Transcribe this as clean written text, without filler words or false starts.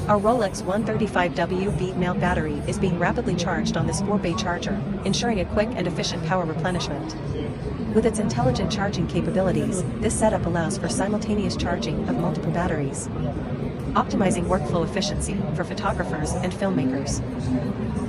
Our Rolux 135W mount battery is being rapidly charged on this 4-bay charger, ensuring a quick and efficient power replenishment. With its intelligent charging capabilities, this setup allows for simultaneous charging of multiple batteries, optimizing workflow efficiency for photographers and filmmakers.